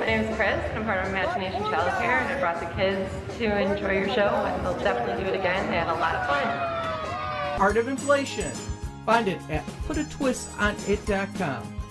name is Kris, and I'm part of Imagination Childcare, and I brought the kids to enjoy your show, and they'll definitely do it again. They had a lot of fun. Art of Inflation. Find it at putatwistonit.com.